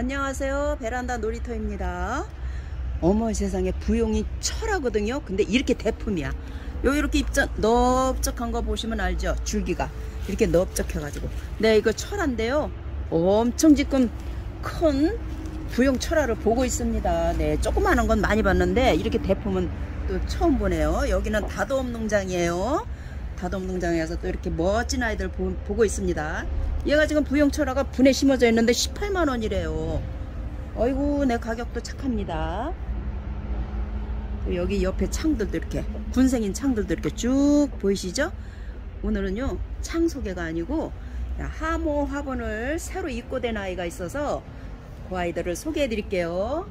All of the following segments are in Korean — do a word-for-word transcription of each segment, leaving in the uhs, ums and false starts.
안녕하세요. 베란다 놀이터입니다. 어머 세상에 부용이 철하거든요. 근데 이렇게 대품이야. 요 이렇게 입자 넓적한 거 보시면 알죠? 줄기가 이렇게 넓적해 가지고 네 이거 철한데요. 엄청 지금 큰 부용 철화를 보고 있습니다. 네 조그마한 건 많이 봤는데 이렇게 대품은 또 처음 보네요. 여기는 다도업 농장이에요. 다도업 농장에서 또 이렇게 멋진 아이들 보, 보고 있습니다. 얘가 지금 부용 철화가 분에 심어져 있는데 십팔만 원이래요. 어이구 내 가격도 착합니다. 여기 옆에 창들도 이렇게 군생인 창들도 이렇게 쭉 보이시죠? 오늘은요 창 소개가 아니고 하모 화분을 새로 입고된 아이가 있어서 그 아이들을 소개해 드릴게요.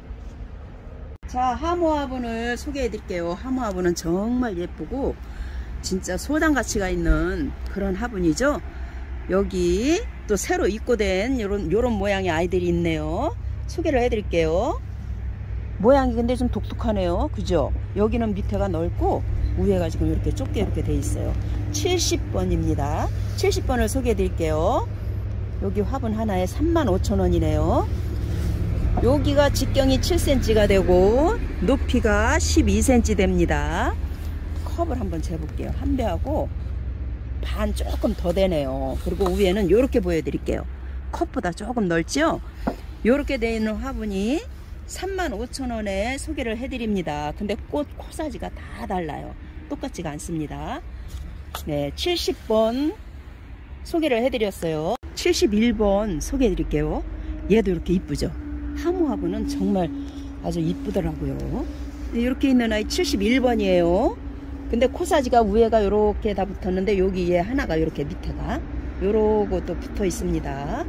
자, 하모 화분을 소개해 드릴게요. 하모 화분은 정말 예쁘고 진짜 소당 가치가 있는 그런 화분이죠. 여기 또 새로 입고된 요런 요런 모양의 아이들이 있네요. 소개를 해 드릴게요. 모양이 근데 좀 독특하네요. 그죠? 여기는 밑에가 넓고 위에가 지금 이렇게 좁게 이렇게 돼 있어요. 칠십 번입니다. 칠십 번을 소개해 드릴게요. 여기 화분 하나에 삼만 오천 원이네요. 여기가 직경이 칠 센티미터가 되고 높이가 십이 센티미터 됩니다. 컵을 한번 재볼게요. 한 배하고 반 조금 더 되네요. 그리고 위에는 이렇게 보여드릴게요. 컵보다 조금 넓죠? 이렇게 되어 있는 화분이 삼만 오천 원에 소개를 해드립니다. 근데 꽃 코사지가 다 달라요. 똑같지가 않습니다. 네, 칠십 번 소개를 해드렸어요. 칠십일 번 소개해드릴게요. 얘도 이렇게 이쁘죠? 하모 화분은 정말 아주 이쁘더라고요. 이렇게 있는 아이 칠십일 번이에요. 근데 코사지가 위에가 이렇게 다 붙었는데 여기에 하나가 이렇게 밑에가 요러고 또 붙어 있습니다.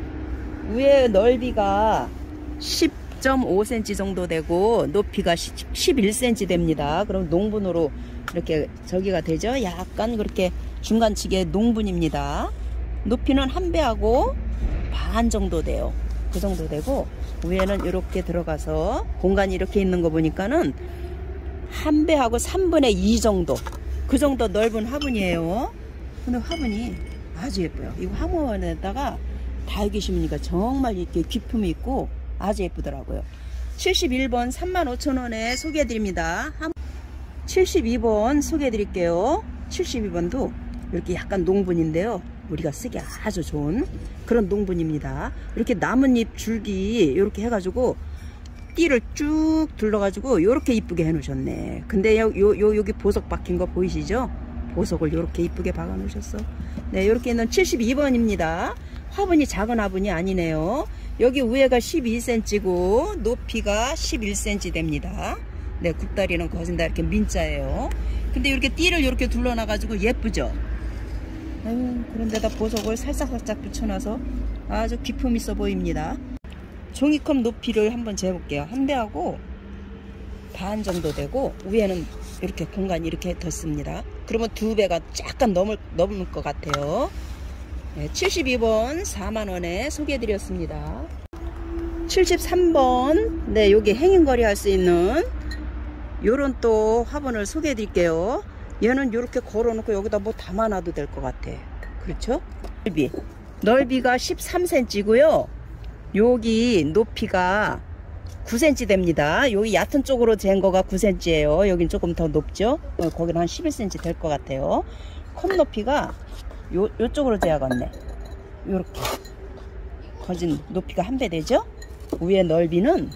위에 넓이가 십 점 오 센티미터 정도 되고 높이가 십일 센티미터 됩니다. 그럼 농분으로 이렇게 저기가 되죠. 약간 그렇게 중간치기의 농분입니다. 높이는 한 배하고 반 정도 돼요. 그 정도 되고 위에는 이렇게 들어가서 공간이 이렇게 있는 거 보니까는 한 배하고 삼분의 이 정도 그 정도 넓은 화분이에요. 근데 화분이 아주 예뻐요. 이거 화분에다가 달기 심으니까 정말 이렇게 기품이 있고 아주 예쁘더라고요. 칠십일 번 삼만 오천 원에 소개해 드립니다. 칠십이 번 소개해 드릴게요. 칠십이 번도 이렇게 약간 농분인데요. 우리가 쓰기 아주 좋은 그런 농분입니다. 이렇게 나뭇잎 줄기 이렇게 해가지고 띠를 쭉 둘러가지고 이렇게 이쁘게 해 놓으셨네. 근데 요, 요, 요, 여기 보석 박힌 거 보이시죠? 보석을 이렇게 이쁘게 박아 놓으셨어. 네, 이렇게 있는 칠십이 번입니다. 화분이 작은 화분이 아니네요. 여기 위에가 십이 센티미터고 높이가 십일 센티미터 됩니다. 네, 굽다리는 거진 다 이렇게 민자예요. 근데 이렇게 띠를 이렇게 둘러놔가지고 예쁘죠? 아유, 그런데다 보석을 살짝살짝 붙여놔서 아주 기품 있어 보입니다. 종이컵 높이를 한번 재볼게요. 한 배하고 반 정도 되고 위에는 이렇게 공간이 이렇게 덧습니다. 그러면 두 배가 약간 넘을, 넘을 것 같아요. 네, 칠십이 번 사만 원에 소개해드렸습니다. 칠십삼 번 네, 여기 행인거리 할 수 있는 요런 또 화분을 소개해드릴게요. 얘는 이렇게 걸어놓고 여기다 뭐 담아놔도 될 것 같아. 그렇죠? 넓이 넓이가 십삼 센티미터고요 여기 높이가 구 센티미터 됩니다. 여기 얕은 쪽으로 잰 거가 구 센티미터예요 여긴 조금 더 높죠? 어, 거기는 한 십일 센티미터 될 것 같아요. 컵 높이가 요, 요쪽으로 재야겠네. 요렇게 거진 높이가 한 배 되죠? 위에 넓이는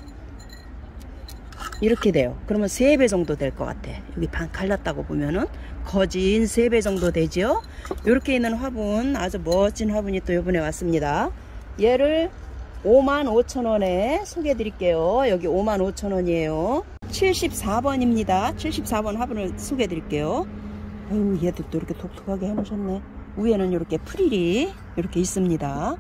이렇게 돼요. 그러면 세 배 정도 될 것 같아. 여기 반 갈랐다고 보면은 거진 세 배 정도 되죠? 이렇게 있는 화분 아주 멋진 화분이 또 이번에 왔습니다. 얘를 오만 오천 원에 소개해 드릴게요. 여기 오만 오천 원이에요 칠십사 번입니다 칠십사 번 화분을 소개해 드릴게요. 아유, 얘도 또 이렇게 독특하게 해 놓으셨네. 위에는 이렇게 프릴이 이렇게 있습니다.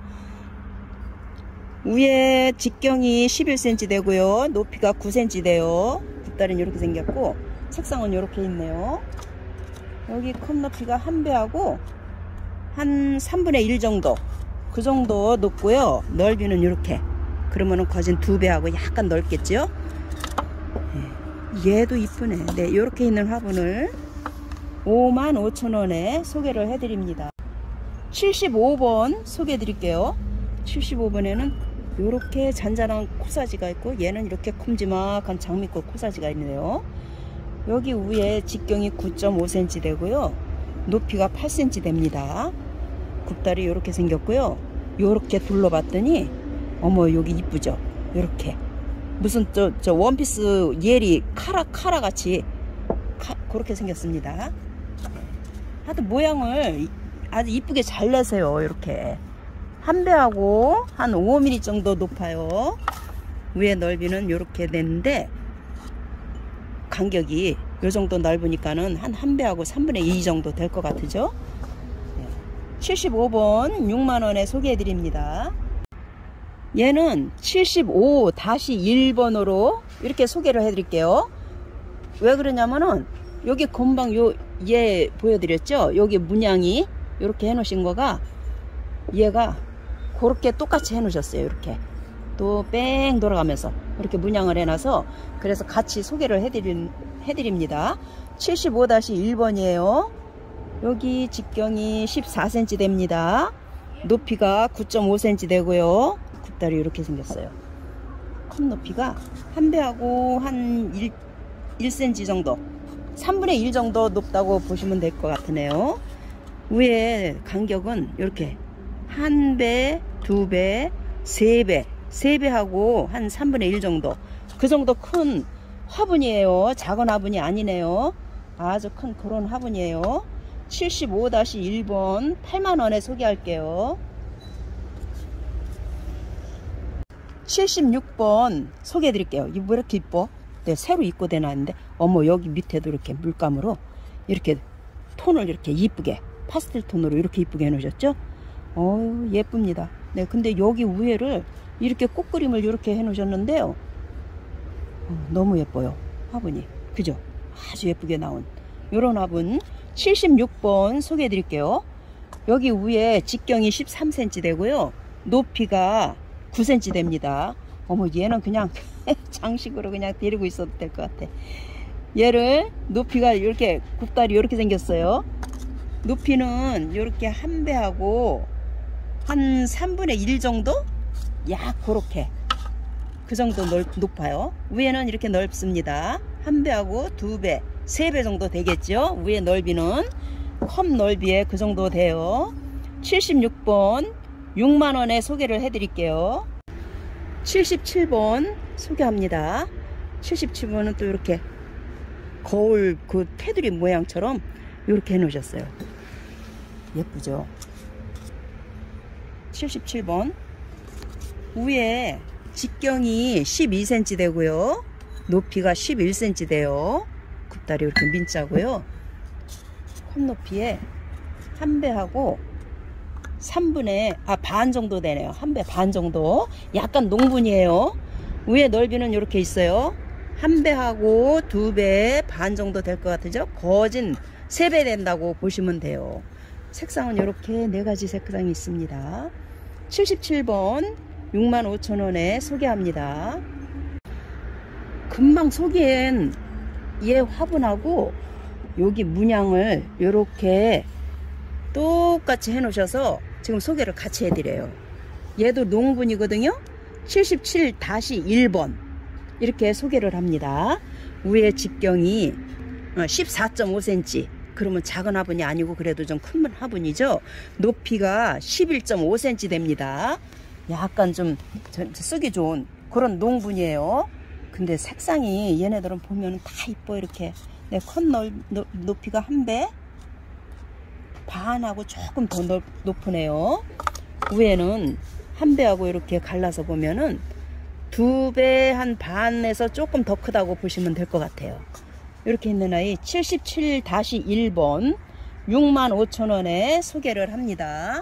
위에 직경이 십일 센티미터 되고요 높이가 구 센티미터 돼요. 뒷다리는 이렇게 생겼고 색상은 이렇게 있네요. 여기 컵 높이가 한 배하고 한 삼분의 일 정도 그 정도 높고요. 넓이는 이렇게 그러면은 거진 두 배하고 약간 넓겠죠. 네, 얘도 이쁘네. 네, 이렇게 있는 화분을 오만 오천 원에 소개를 해드립니다. 칠십오 번 소개해 드릴게요. 칠십오 번에는 요렇게 잔잔한 코사지가 있고, 얘는 이렇게 큼지막한 장미꽃 코사지가 있네요. 여기 위에 직경이 구 점 오 센티미터 되고요, 높이가 팔 센티미터 됩니다. 굽다리 요렇게 생겼고요. 요렇게 둘러봤더니 어머 여기 이쁘죠? 요렇게 무슨 저, 저 원피스 예리 카라 카라 같이 카, 그렇게 생겼습니다. 하여튼 모양을 아주 이쁘게 잘 내세요. 이렇게 한 배하고 한 오 밀리미터 정도 높아요. 위에 넓이는 이렇게 됐는데 간격이 요 정도 넓으니까는 한 한 배하고 삼분의 이 정도 될 것 같으죠? 칠십오 번 육만 원에 소개해 드립니다. 얘는 칠십오 일 번으로 이렇게 소개를 해 드릴게요. 왜 그러냐면은 여기 금방 요 얘 보여드렸죠? 여기 문양이 이렇게 해 놓으신 거가 얘가 그렇게 똑같이 해 놓으셨어요. 이렇게 또 뺑 돌아가면서 이렇게 문양을 해놔서 그래서 같이 소개를 해드린, 해드립니다. 칠십오 일 번이에요. 여기 직경이 십사 센티미터 됩니다. 높이가 구 점 오 센티미터 되고요. 굽다리 이렇게 생겼어요. 컵 높이가 한 배하고 한 일 센티미터 정도, 삼분의 일 정도 높다고 보시면 될 것 같으네요. 위에 간격은 이렇게 한 배, 두 배, 세 배, 세 배하고 한 삼분의 일 정도, 그 정도 큰 화분이에요. 작은 화분이 아니네요. 아주 큰 그런 화분이에요. 칠십오 일 번 팔만 원에 소개할게요. 칠십육 번 소개해 드릴게요. 이거 왜 이렇게 이뻐? 네, 새로 입고돼 놨는데 어머 여기 밑에도 이렇게 물감으로 이렇게 톤을 이렇게 이쁘게 파스텔 톤으로 이렇게 이쁘게 해 놓으셨죠? 어유 예쁩니다. 네, 근데 여기 위에를 이렇게 꽃그림을 이렇게 해 놓으셨는데요. 어, 너무 예뻐요. 화분이. 그죠? 아주 예쁘게 나온 요런 화분. 칠십육 번 소개해 드릴게요. 여기 위에 직경이 십삼 센티미터 되고요. 높이가 구 센티미터 됩니다. 어머 얘는 그냥 장식으로 그냥 데리고 있어도 될 것 같아. 얘를 높이가 이렇게 굽다리 이렇게 생겼어요. 높이는 이렇게 한 배하고 한 삼분의 일 정도? 약 그렇게 그 정도 넓, 높아요. 위에는 이렇게 넓습니다. 한 배하고 두 배, 세 배 정도 되겠죠. 위에 넓이는 컵 넓이에 그 정도 돼요. 칠십육 번 육만 원에 소개를 해 드릴게요. 칠십칠 번 소개합니다. 칠십칠 번은 또 이렇게 거울 그 테두리 모양처럼 이렇게 해 놓으셨어요. 예쁘죠? 칠십칠 번 위에 직경이 십이 센티미터 되고요. 높이가 십일 센티미터 돼요. 굽다리 이렇게 민자고요. 컵 높이에 한 배하고 삼분의 아 반 정도 되네요. 한 배 반 정도. 약간 농분이에요. 위에 넓이는 이렇게 있어요. 한 배하고 두 배 반 정도 될 것 같으죠? 거진 세 배 된다고 보시면 돼요. 색상은 이렇게 네 가지 색상이 있습니다. 칠십칠 번 육만 오천 원에 소개합니다. 금방 소개한 얘 화분하고 여기 문양을 이렇게 똑같이 해 놓으셔서 지금 소개를 같이 해드려요. 얘도 농분이거든요. 칠십칠 일 번 이렇게 소개를 합니다. 위에 직경이 십사 점 오 센티미터, 그러면 작은 화분이 아니고 그래도 좀 큰 화분이죠. 높이가 십일 점 오 센티미터 됩니다. 약간 좀 쓰기 좋은 그런 농분이에요. 근데 색상이 얘네들은 보면 다 이뻐. 이렇게 네, 컷 높이가 한 배 반하고 조금 더 넓, 높으네요. 위에는 한 배하고 이렇게 갈라서 보면은 두 배 한 반에서 조금 더 크다고 보시면 될 것 같아요. 이렇게 있는 아이 칠십칠 일 번 육만 오천 원에 소개를 합니다.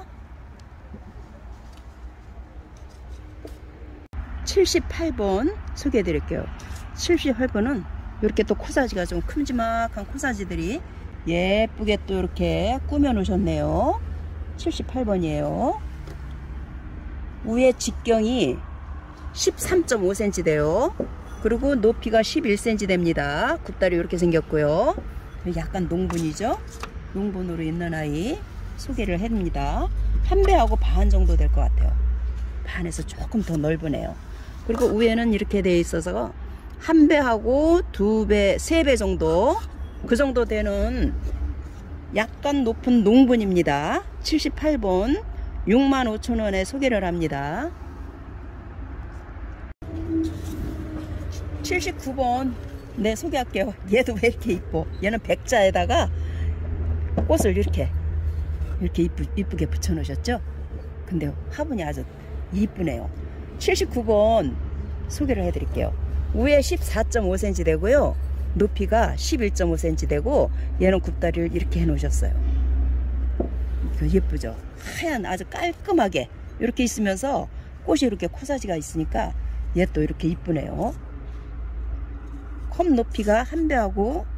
칠십팔 번 소개해 드릴게요. 칠십팔 번은 이렇게 또 코사지가 좀 큼지막한 코사지들이 예쁘게 또 이렇게 꾸며 놓으셨네요. 칠십팔 번이에요. 위에 직경이 십삼 점 오 센티미터 돼요. 그리고 높이가 십일 센티미터 됩니다. 굽다리 이렇게 생겼고요. 약간 농분이죠. 농분으로 있는 아이 소개를 합니다. 한 배하고 반 정도 될 것 같아요. 반에서 조금 더 넓으네요. 그리고 위에는 이렇게 되어 있어서 한 배하고 두 배, 세 배 정도, 그 정도 되는 약간 높은 농분입니다. 칠십팔 번 육만 오천 원에 소개를 합니다. 칠십구 번 네, 소개할게요. 얘도 왜 이렇게 이뻐? 얘는 백자에다가 꽃을 이렇게 이렇게 이쁘, 이쁘게 붙여 놓으셨죠? 근데 화분이 아주 이쁘네요. 칠십구 번 소개를 해 드릴게요. 위에 십사 점 오 센티미터 되고요, 높이가 십일 점 오 센티미터 되고, 얘는 굽다리를 이렇게 해 놓으셨어요. 예쁘죠? 하얀 아주 깔끔하게 이렇게 있으면서 꽃이 이렇게 코사지가 있으니까 얘 또 이렇게 이쁘네요. 컵 높이가 한 배하고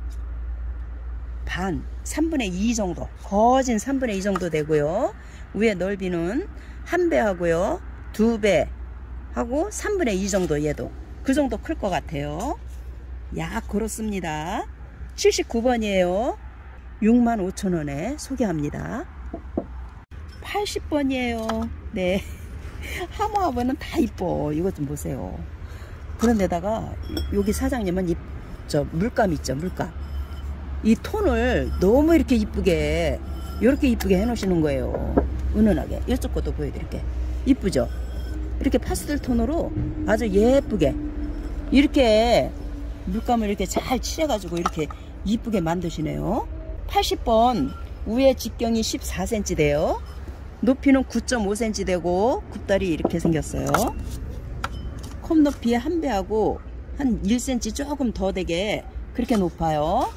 반, 삼분의 이 정도, 거진 삼분의 이 정도 되고요. 위에 넓이는 한 배하고요, 두 배 하고 삼분의 이 정도, 얘도 그 정도 클 것 같아요. 약 그렇습니다. 칠십구 번이에요. 육만 오천 원에 소개합니다. 팔십 번이에요. 네. 하모하버는 다 이뻐. 이것 좀 보세요. 그런데다가 여기 사장님은 이, 저 물감 있죠, 물감. 이 톤을 너무 이렇게 이쁘게, 이렇게 이쁘게 해 놓으시는 거예요. 은은하게. 이쪽 것도 보여드릴게. 이쁘죠? 이렇게 파스텔 톤으로 아주 예쁘게 이렇게 물감을 이렇게 잘 칠해가지고 이렇게 이쁘게 만드시네요. 팔십 번 위에 직경이 십사 센티미터 돼요. 높이는 구 점 오 센티미터 되고, 굽다리 이렇게 생겼어요. 컵 높이에 한 배하고 한 일 센티미터 조금 더 되게 그렇게 높아요.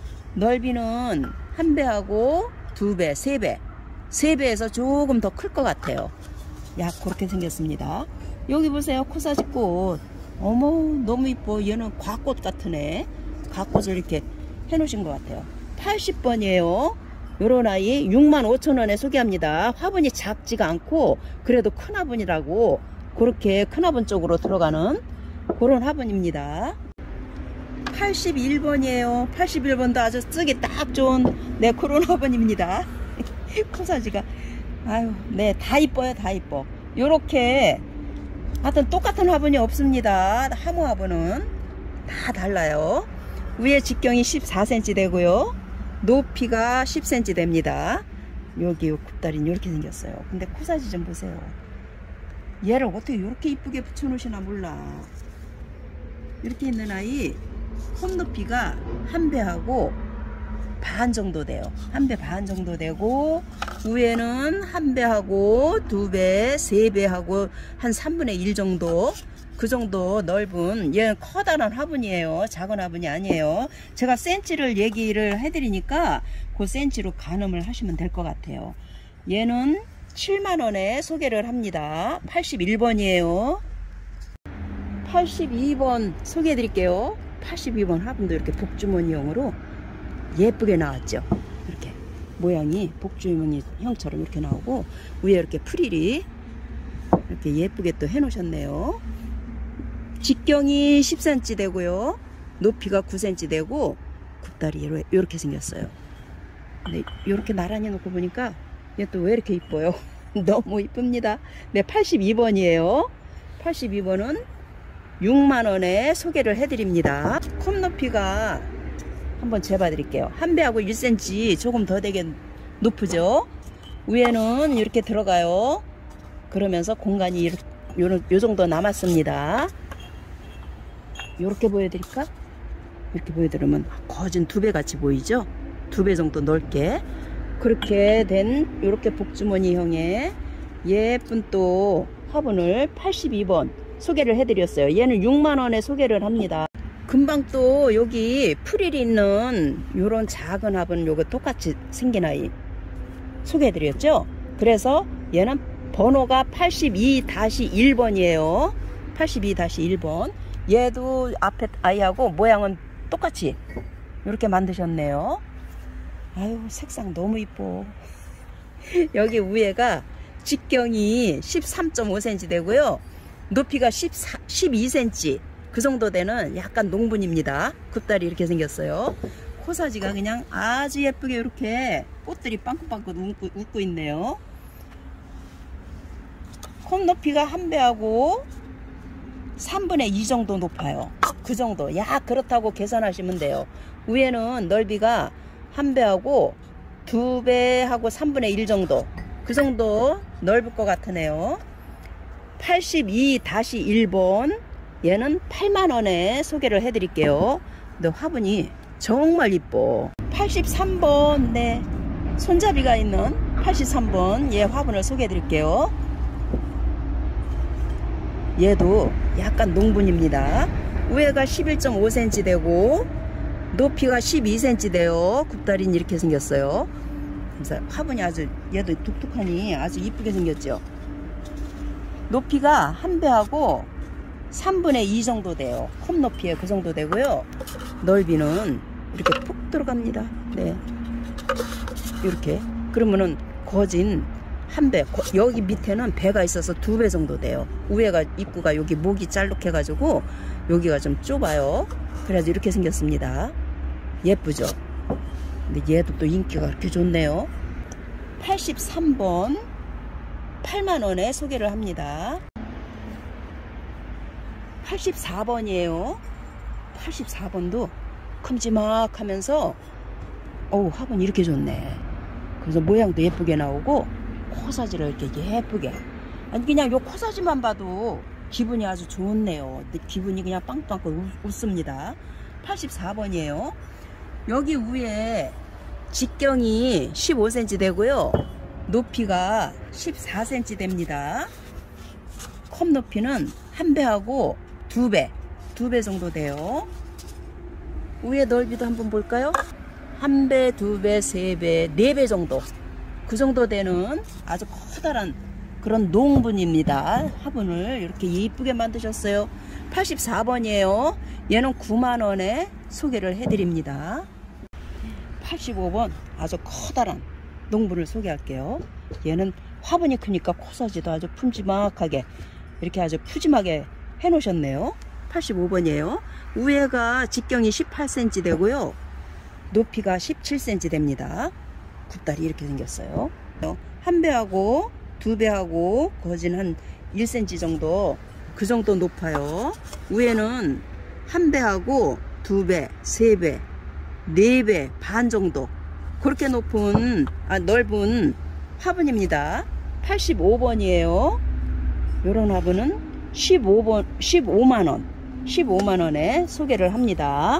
넓이는 한 배하고 두 배, 세 배, 세 배에서 조금 더 클 것 같아요. 약 그렇게 생겼습니다. 여기 보세요, 코사지꽃. 어머, 너무 이뻐. 얘는 과꽃 같은 애. 과꽃을 이렇게 해 놓으신 것 같아요. 팔십 번이에요 요런 아이 육만 오천 원에 소개합니다. 화분이 작지가 않고 그래도 큰 화분이라고, 그렇게 큰 화분 쪽으로 들어가는 그런 화분입니다. 팔십일 번이에요 팔십일 번도 아주 쓰기 딱 좋은 네, 그런 화분입니다. 코사지가 아유, 네, 다 이뻐요. 다 이뻐. 요렇게 하여튼 똑같은 화분이 없습니다. 하모 화분은 다 달라요. 위에 직경이 십사 센티미터 되고요, 높이가 십 센티미터 됩니다. 여기 요 굽다리는 이렇게 생겼어요. 근데 코사지 좀 보세요. 얘를 어떻게 이렇게 이쁘게 붙여 놓으시나 몰라. 이렇게 있는 아이 컵 높이가 한 배하고 반 정도 돼요. 한 배 반 정도 되고, 위에는 한 배하고 두 배, 세 배하고 한 삼분의 일 정도, 그 정도 넓은, 얘는 커다란 화분이에요. 작은 화분이 아니에요. 제가 센치를 얘기를 해드리니까 그 센치로 가늠을 하시면 될 것 같아요. 얘는 칠만 원에 소개를 합니다. 팔십일 번이에요 팔십이 번 소개해 드릴게요. 팔십이 번 화분도 이렇게 복주머니형으로 예쁘게 나왔죠. 이렇게 모양이 복주머니 형처럼 이렇게 나오고, 위에 이렇게 프릴이 이렇게 예쁘게 또 해 놓으셨네요. 직경이 십 센티미터 되고요, 높이가 구 센티미터 되고, 굽다리 이렇게 생겼어요. 근데 이렇게 나란히 놓고 보니까 얘 또 왜 이렇게 이뻐요? 너무 이쁩니다. 네, 팔십이 번이에요 팔십이 번은 육만 원에 소개를 해드립니다. 컵 높이가 한번 재봐 드릴게요. 한 배하고 일 센티미터 조금 더 되게 높으죠? 위에는 이렇게 들어가요. 그러면서 공간이 요, 요 정도 남았습니다. 이렇게 보여드릴까? 이렇게 보여드리면 거진 두 배 같이 보이죠? 두 배 정도 넓게 그렇게 된 이렇게 복주머니형의 예쁜 또 화분을 팔십이 번 소개를 해드렸어요. 얘는 육만 원에 소개를 합니다. 금방 또 여기 프릴이 있는 요런 작은 화분 요거 똑같이 생긴 아이 소개해드렸죠. 그래서 얘는 번호가 팔십이 일 번이에요 팔십이 일 번. 얘도 앞에 아이하고 모양은 똑같이 이렇게 만드셨네요. 아유, 색상 너무 이뻐. 여기 위에가 직경이 십삼 점 오 센티미터 되고요, 높이가 십사, 십이 센티미터 그 정도 되는 약간 농분입니다. 굽다리 이렇게 생겼어요. 코사지가 그냥 아주 예쁘게 이렇게 꽃들이 빵긋빵긋 웃고, 웃고 있네요. 컵 높이가 한 배하고 삼분의 이 정도 높아요. 그 정도. 야, 그렇다고 계산하시면 돼요. 위에는 넓이가 한 배하고 두 배하고 삼분의 일 정도. 그 정도 넓을 것 같으네요. 팔십이 일 번. 얘는 팔만 원에 소개를 해드릴게요. 근데 화분이 정말 이뻐. 팔십삼 번. 네. 손잡이가 있는 팔십삼 번. 얘 화분을 소개해드릴게요. 얘도 약간 농분입니다. 위에가 십일 점 오 센티미터 되고 높이가 십이 센티미터 돼요. 굽다리는 이렇게 생겼어요. 그래서 화분이 아주 얘도 독특하니 아주 이쁘게 생겼죠. 높이가 한 배하고 삼분의 이 정도 돼요. 컵 높이에 그 정도 되고요. 넓이는 이렇게 푹 들어갑니다. 네, 이렇게. 그러면은 거진 한 배, 여기 밑에는 배가 있어서 두 배 정도 돼요. 위에가 입구가 여기 목이 짤룩해 가지고 여기가 좀 좁아요. 그래서 이렇게 생겼습니다. 예쁘죠? 근데 얘도 또 인기가 그렇게 좋네요. 팔십삼 번 팔만 원에 소개를 합니다. 팔십사 번이에요 팔십사 번도 큼지막하면서 어우, 화분이 이렇게 좋네. 그래서 모양도 예쁘게 나오고 코사지를 이렇게 예쁘게. 아니, 그냥 요 코사지만 봐도 기분이 아주 좋네요. 기분이 그냥 빵빵 웃습니다. 팔십사 번이에요 여기 위에 직경이 십오 센티미터 되고요. 높이가 십사 센티미터 됩니다. 컵 높이는 한 배하고 두 배, 두 배 정도 돼요. 위에 넓이도 한번 볼까요? 한 배, 두 배, 세 배, 네 배 정도. 그 정도 되는 아주 커다란 그런 농분입니다. 화분을 이렇게 예쁘게 만드셨어요. 팔십사 번이에요 얘는 구만 원에 소개를 해드립니다. 팔십오 번 아주 커다란 농분을 소개할게요. 얘는 화분이 크니까 코사지도 아주 큼지막하게 이렇게 아주 푸짐하게 해 놓으셨네요. 팔십오 번이에요 위에가 직경이 십팔 센티미터 되고요. 높이가 십칠 센티미터 됩니다. 굽다리 이렇게 생겼어요. 한 배하고 두 배하고 거진 한 일 센티미터 정도, 그 정도 높아요. 위에는 한 배하고 두 배, 세 배, 네 배 반 정도 그렇게 높은 아, 넓은 화분입니다. 팔십오 번이에요 요런 화분은 십오 번, 십오만 원, 십오만 원에 소개를 합니다.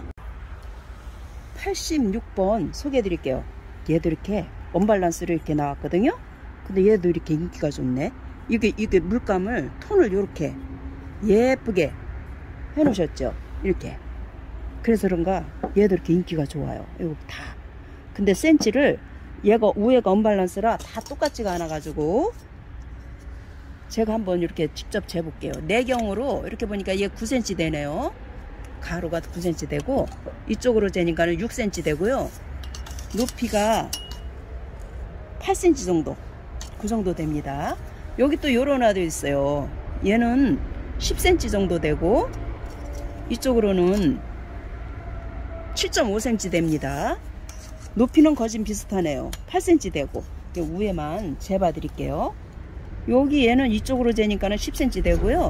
팔십육 번 소개해 드릴게요. 얘도 이렇게 언밸런스로 이렇게 나왔거든요. 근데 얘도 이렇게 인기가 좋네. 이게 이게 물감을 톤을 이렇게 예쁘게 해 놓으셨죠. 이렇게. 그래서 그런가 얘도 이렇게 인기가 좋아요. 이거 다. 근데 센치를 얘가 위에가 언밸런스라 다 똑같지가 않아 가지고 제가 한번 이렇게 직접 재볼게요. 내경으로 이렇게 보니까 얘 구 센티미터 되네요. 가로가 구 센티미터 되고 이쪽으로 재니까는 육 센티미터 되고요. 높이가 팔 센티미터 정도, 그 정도 됩니다. 여기 또 요런 화도 있어요. 얘는 십 센티미터 정도 되고 이쪽으로는 칠 점 오 센티미터 됩니다. 높이는 거진 비슷하네요. 팔 센티미터 되고 위에만 재봐 드릴게요. 여기 얘는 이쪽으로 재니까는 십 센티미터 되고요.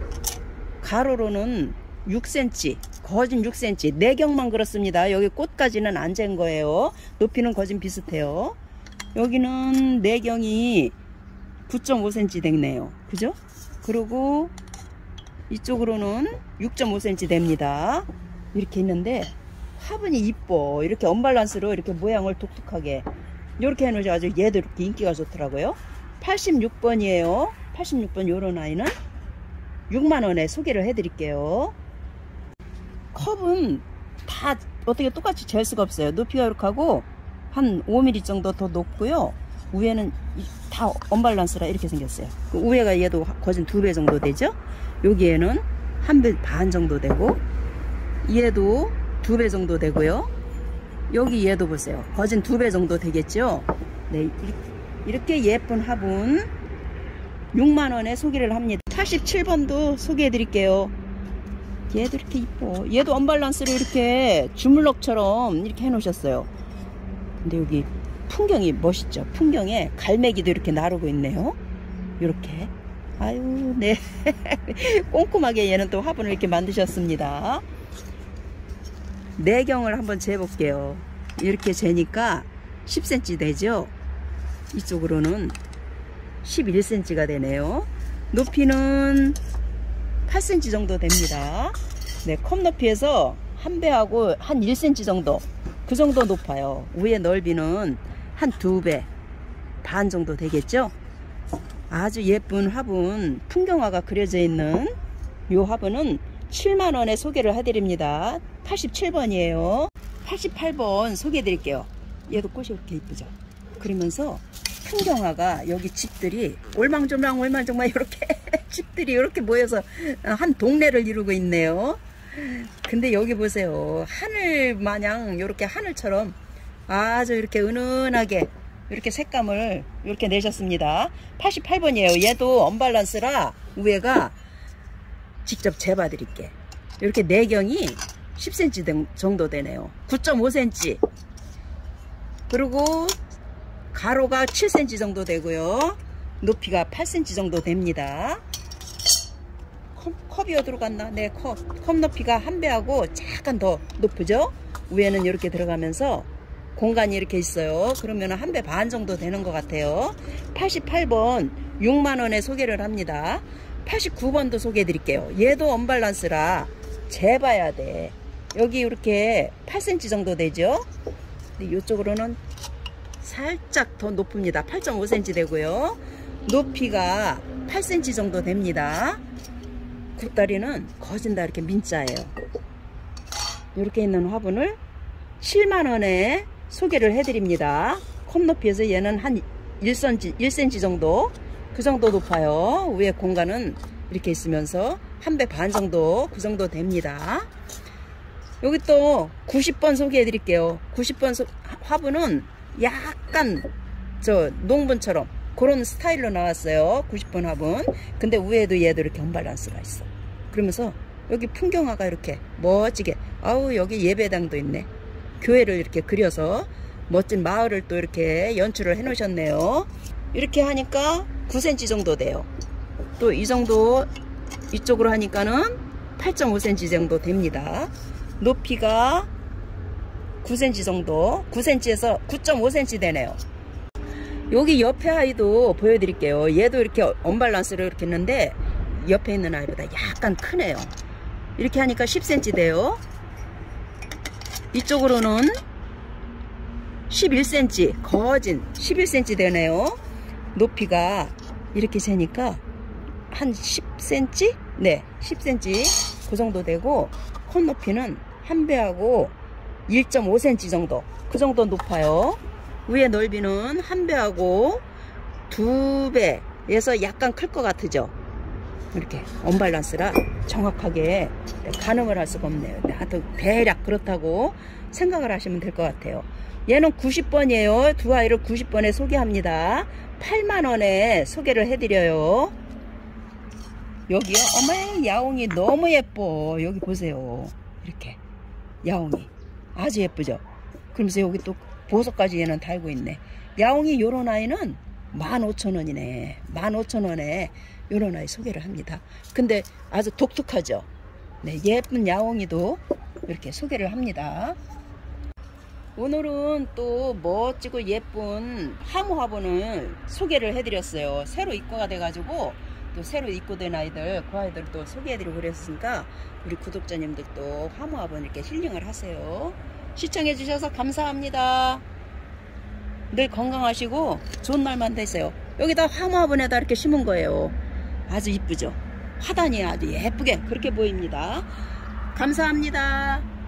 가로로는 육 센티미터, 거진 육 센티미터. 내경만 그렇습니다. 여기 꽃까지는 안 잰 거예요. 높이는 거진 비슷해요. 여기는 내경이 구 점 오 센티미터 되네요. 그죠? 그리고 이쪽으로는 육 점 오 센티미터 됩니다. 이렇게 있는데 화분이 이뻐. 이렇게 언밸런스로 이렇게 모양을 독특하게 이렇게 해놓으셔가지고 얘도 이렇게 인기가 좋더라고요. 팔십육 번이에요 팔십육 번 요런 아이는 육만 원에 소개를 해드릴게요. 컵은 다 어떻게 똑같이 잴 수가 없어요. 높이가 이렇게 하고 한 오 밀리미터 정도 더 높고요. 위에는 다 언밸런스라 이렇게 생겼어요. 위에가 얘도 거진 두 배 정도 되죠. 여기에는 한 배 반 정도 되고 얘도 두 배 정도 되고요. 여기 얘도 보세요. 거진 두 배 정도 되겠죠. 네, 이렇게 예쁜 화분 육만 원에 소개를 합니다. 팔십칠 번도 소개해 드릴게요. 얘도 이렇게 이뻐. 얘도 언밸런스로 이렇게 주물럭처럼 이렇게 해 놓으셨어요. 근데 여기 풍경이 멋있죠. 풍경에 갈매기도 이렇게 나르고 있네요. 이렇게 아유, 네. 꼼꼼하게 얘는 또 화분을 이렇게 만드셨습니다. 내경을 한번 재볼게요. 이렇게 재니까 십 센티미터 되죠? 이쪽으로는 십일 센티미터가 되네요. 높이는 팔 센티미터 정도 됩니다. 네, 컵 높이에서 한 배하고 한 일 센티미터 정도, 그 정도 높아요. 위에 넓이는 한 두 배 반 정도 되겠죠? 아주 예쁜 화분, 풍경화가 그려져 있는 이 화분은 칠만 원에 소개를 해드립니다. 팔십칠 번이에요. 팔십팔 번 소개해 드릴게요. 얘도 꽃이 이렇게 이쁘죠? 그러면서 풍경화가 여기 집들이 올망졸망 올망졸망 이렇게 집들이 이렇게 모여서 한 동네를 이루고 있네요. 근데 여기 보세요. 하늘 마냥 이렇게 하늘처럼 아주 이렇게 은은하게 이렇게 색감을 이렇게 내셨습니다. 팔십팔 번이에요. 얘도 언밸런스라 위에가 직접 재봐 드릴게. 이렇게 내경이 십 센티미터 정도 되네요. 구 점 오 센티미터. 그리고 가로가 칠 센티미터 정도 되고요. 높이가 팔 센티미터 정도 됩니다. 컵, 컵이 어디로 갔나? 네, 컵. 컵 높이가 한 배하고 약간 더 높죠? 위에는 이렇게 들어가면서 공간이 이렇게 있어요. 그러면 한 배 반 정도 되는 것 같아요. 팔십팔 번 육만 원에 소개를 합니다. 팔십구 번도 소개해 드릴게요. 얘도 언밸런스라 재봐야 돼. 여기 이렇게 팔 센티미터 정도 되죠? 근데 이쪽으로는 살짝 더 높습니다. 팔 점 오 센티미터 되고요. 높이가 팔 센티미터 정도 됩니다. 굽다리는 거진다 이렇게 민자예요. 이렇게 있는 화분을 칠만 원에 소개를 해드립니다. 컵 높이에서 얘는 한 일 센티미터, 일 센티미터 정도, 그 정도 높아요. 위에 공간은 이렇게 있으면서 한 배 반 정도, 그 정도 됩니다. 여기 또 구십 번 소개해 드릴게요. 구십 번 소, 화분은 약간 저 농분처럼 그런 스타일로 나왔어요. 구십 번 화분. 근데 위에도 얘도 이렇게 언밸런스가 있어. 그러면서 여기 풍경화가 이렇게 멋지게, 아우 여기 예배당도 있네. 교회를 이렇게 그려서 멋진 마을을 또 이렇게 연출을 해 놓으셨네요. 이렇게 하니까 구 센티미터 정도 돼요. 또 이 정도 이쪽으로 하니까는 팔 점 오 센티미터 정도 됩니다. 높이가 구 센티미터 정도, 구 센티미터에서 구 점 오 센티미터 되네요. 여기 옆에 아이도 보여드릴게요. 얘도 이렇게 언밸런스로 이렇게 했는데 옆에 있는 아이보다 약간 크네요. 이렇게 하니까 십 센티미터 돼요. 이쪽으로는 십일 센티미터, 거진 십일 센티미터 되네요. 높이가 이렇게 재니까 한 십 센티미터? 네, 십 센티미터 그 정도 되고, 컵 높이는 한 배하고 일 점 오 센티미터 정도, 그 정도 높아요. 위에 넓이는 한 배하고 두 배에서 약간 클 것 같으죠? 이렇게 언밸런스라 정확하게 가늠을 할 수가 없네요. 하여튼 대략 그렇다고 생각을 하시면 될 것 같아요. 얘는 구십 번이에요. 두 아이를 구십 번에 소개합니다. 팔만 원에 소개를 해드려요. 여기요. 어머, 야옹이 너무 예뻐. 여기 보세요. 이렇게 야옹이 아주 예쁘죠? 그러면서 여기 또 보석까지 얘는 달고 있네. 야옹이 요런 아이는 만 오천 원이네. 만 오천 원에 요런 아이 소개를 합니다. 근데 아주 독특하죠? 네, 예쁜 야옹이도 이렇게 소개를 합니다. 오늘은 또 멋지고 예쁜 하모 화분을 소개를 해드렸어요. 새로 입고가 돼가지고 또 새로 입고된 아이들, 그 아이들 또 소개해드리고 그랬으니까 우리 구독자님들도 하모 화분 이렇게 힐링을 하세요. 시청해주셔서 감사합니다. 늘 건강하시고 좋은 날만 되세요. 여기다 하모 화분에다 이렇게 심은 거예요. 아주 이쁘죠? 화단이 아주 예쁘게 그렇게 보입니다. 감사합니다.